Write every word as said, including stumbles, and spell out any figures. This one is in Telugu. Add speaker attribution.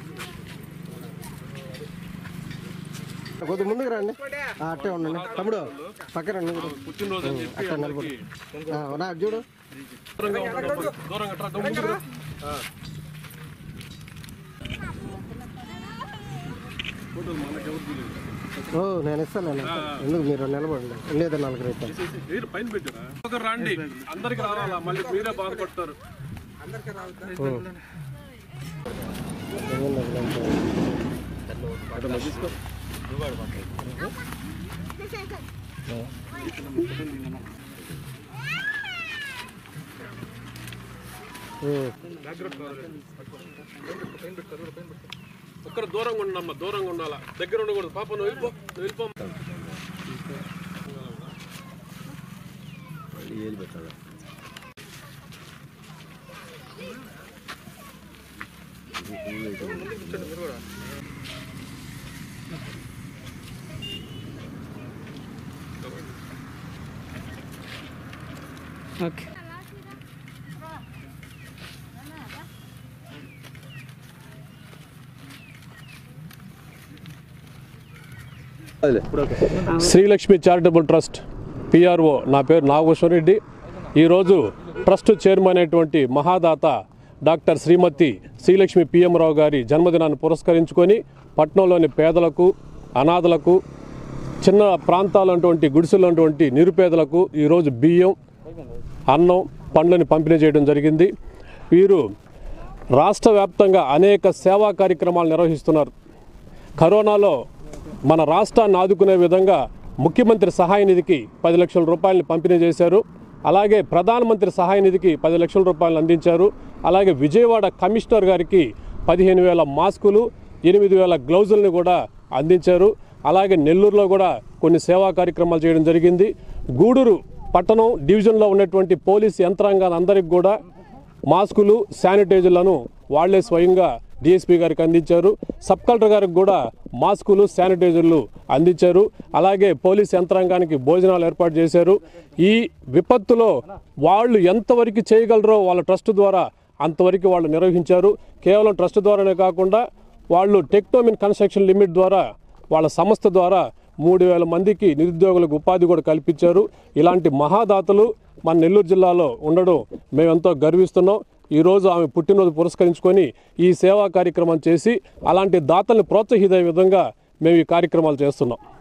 Speaker 1: కొద్దిగా ముందుకు రండి, అట్టే ఉండండి తమ్ముడు, పక్కన అట్లా నిలబడి నా చూడు. ఓ నేను ఇస్తాను, నేను ఎందుకు మీరు నిలబడండి, లేదా నలుగురు
Speaker 2: మీరు పైన పెట్టారా రండి, అందరికి రావాలా, మళ్ళీ మీరే బాధపడతారు. ఒక్కరు దూరంగా ఉండమ్మా, దూరంగా ఉండాలా, దగ్గర ఉండకూడదు. పాప నువ్వు వెళ్ళిపో, నువ్వు వెళ్ళిపో.
Speaker 3: Okay
Speaker 2: Srilakshmi charitable trust PRO నా పేరు నాగేశ్వర రెడ్డి. ఈరోజు ట్రస్ట్ చైర్మన్ అయినటువంటి మహాదాత డాక్టర్ శ్రీమతి శ్రీలక్ష్మి పిఎం రావు గారి జన్మదినాన్ని పురస్కరించుకొని పట్టణంలోని పేదలకు, అనాథలకు, చిన్న ప్రాంతాలటువంటి గుడిసెలటువంటి నిరుపేదలకు ఈరోజు బియ్యం, అన్నం, పండ్లని పంపిణీ చేయడం జరిగింది. వీరు రాష్ట్ర వ్యాప్తంగా అనేక సేవా కార్యక్రమాలు నిర్వహిస్తున్నారు. కరోనాలో మన రాష్ట్రాన్ని ఆదుకునే విధంగా ముఖ్యమంత్రి సహాయ నిధికి పది లక్షల రూపాయలని పంపిణీ చేశారు. అలాగే ప్రధానమంత్రి సహాయ నిధికి పది లక్షల రూపాయలు అందించారు. అలాగే విజయవాడ కమిషనర్ గారికి పదిహేను వేల మాస్కులు, ఎనిమిది వేల గ్లౌజులను కూడా అందించారు. అలాగే నెల్లూరులో కూడా కొన్ని సేవా కార్యక్రమాలు చేయడం జరిగింది. గూడూరు పట్టణం డివిజన్లో ఉన్నటువంటి పోలీస్ యంత్రాంగాన్ని అందరికి కూడా మాస్కులు, శానిటైజర్లను వాళ్లే స్వయంగా డిఎస్పీ గారికి అందించారు. సబ్ కలెక్టర్ గారికి కూడా మాస్కులు, శానిటైజర్లు అందించారు. అలాగే పోలీస్ యంత్రాంగానికి భోజనాలు ఏర్పాటు చేశారు. ఈ విపత్తులో వాళ్ళు ఎంతవరకు చేయగలరో వాళ్ళ ట్రస్ట్ ద్వారా అంతవరకు వాళ్ళు నిర్వహించారు. కేవలం ట్రస్ట్ ద్వారానే కాకుండా వాళ్ళు టెక్నోమిన్ కన్స్ట్రక్షన్ లిమిట్ ద్వారా వాళ్ళ సంస్థ ద్వారా మూడు వేల మందికి నిరుద్యోగులకు ఉపాధి కూడా కల్పించారు. ఇలాంటి మహాదాతలు మన నెల్లూరు జిల్లాలో ఉండడం మేమెంతో గర్విస్తున్నాం. ఈరోజు ఆమె పుట్టినరోజు పురస్కరించుకొని ఈ సేవా కార్యక్రమం చేసి అలాంటి దాతల్ని ప్రోత్సహించే విధంగా మేము ఈ కార్యక్రమాలు చేస్తున్నాం.